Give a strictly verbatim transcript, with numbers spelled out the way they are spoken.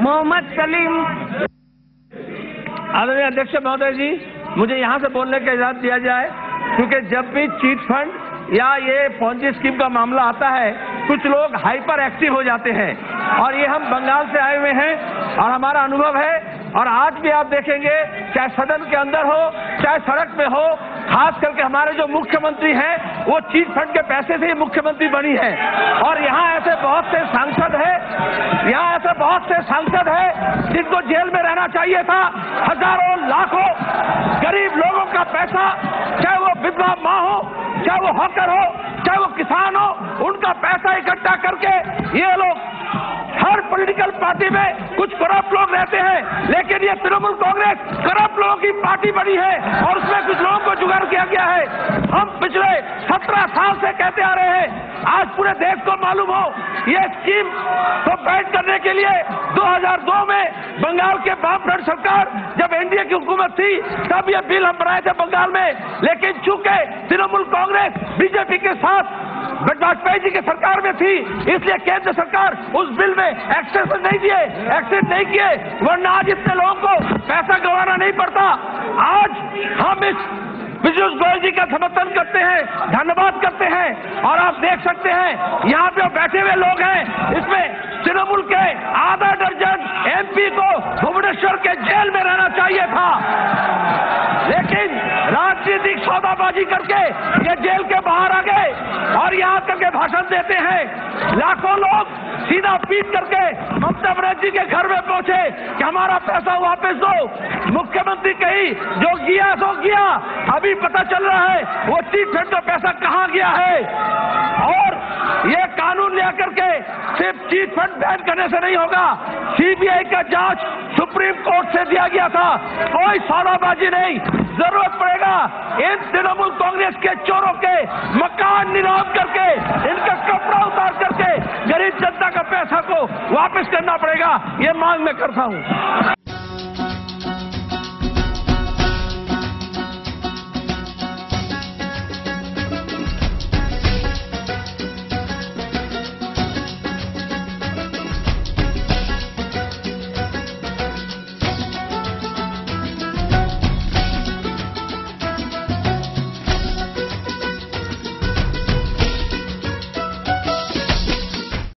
मोहम्मद सलीम। आदरणीय अध्यक्ष महोदय जी, मुझे यहाँ से बोलने का इजाजत दिया जाए, क्योंकि जब भी चीट फंड या ये पॉन्जी स्कीम का मामला आता है, कुछ लोग हाइपर एक्टिव हो जाते हैं और ये हम बंगाल से आए हुए हैं और हमारा अनुभव है। और आज भी आप देखेंगे, चाहे सदन के अंदर हो चाहे सड़क पे हो, खास करके हमारे जो मुख्यमंत्री हैं वो चीट फंड के पैसे से ही मुख्यमंत्री बनी है। और यहाँ ऐसे बहुत से सांसद हैं, यहाँ ऐसे बहुत से सांसद हैं जिनको जेल में रहना चाहिए था। हजारों लाखों गरीब लोगों का पैसा, चाहे वो विधवा माँ हो, चाहे वो हॉकर हो, चाहे वो किसान हो, उनका पैसा इकट्ठा करके ये लोग, हर पॉलिटिकल पार्टी में कुछ करप्ट लोग रहते हैं, लेकिन ये तृणमूल कांग्रेस करप्ट लोगों की पार्टी बनी है और उसमें कुछ लोगों को जुगाड़ किया गया है। हम पिछले सत्रह साल से कहते आ रहे हैं, आज पूरे देश को मालूम हो, ये स्कीम को बैन करने के लिए दो हज़ार दो में बंगाल के वामफ्रंट सरकार, जब एनडीए की हुकूमत थी, तब ये बिल हम बनाए थे बंगाल में। लेकिन चूंकि तृणमूल कांग्रेस बीजेपी के साथ वाजपेयी जी की सरकार में थी, इसलिए केंद्र सरकार उस बिल में एक्सेस नहीं दिए, एक्सेस नहीं किए, वरना आज इतने लोगों को पैसा गंवाना नहीं पड़ता। आज हम इस पीयूष गोयल जी का समर्थन करते हैं, धन्यवाद करते हैं। और आप देख सकते हैं यहाँ पे बैठे हुए लोग हैं, इसमें तृणमूल के आधा दर्जन एमपी को भुवनेश्वर के जेल में रहना चाहिए था, लेकिन राजनीतिक सौदाबाजी करके ये जेल के बाहर आ गए और यहाँ करके भाषण देते हैं। लाखों लोग सीधा पीट करके ममता बनर्जी के घर में पहुंचे कि हमारा पैसा वापस दो। मुख्यमंत्री कही जो गया सो गया, अभी पता चल रहा है वो चीट फंड का पैसा कहाँ गया है। और ये कानून ले करके सिर्फ चीट फंड बैन करने से नहीं होगा, सीबीआई का जांच सुप्रीम कोर्ट से दिया गया था, कोई सौदाबाजी नहीं। जरूरत पड़ेगा इन तृणमूल कांग्रेस के चोरों के मकान नीलाम करके, इनका कपड़ा उतार करके गरीब जनता का पैसा को वापस करना पड़ेगा, ये मांग मैं करता हूं।